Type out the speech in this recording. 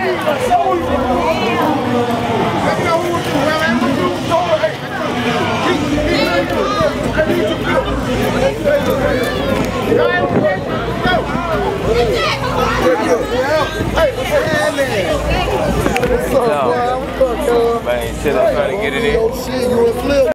Man, shit, I'm trying to get it in.